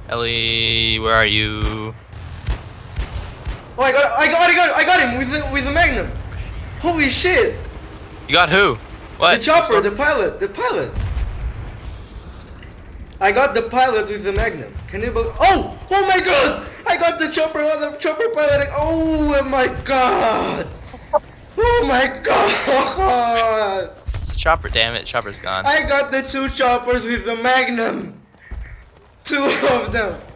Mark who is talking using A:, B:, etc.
A: Ellie, where are you?
B: Oh, I got him with the Magnum. Holy shit!
A: You got who? What?
B: The chopper, the pilot. I got the pilot with the Magnum. Can you believe? Oh my god! I got the chopper pilot. Oh my god! Oh my god!
A: It's a chopper, damn it, chopper's gone.
B: I got the 2 choppers with the Magnum. 2 of them.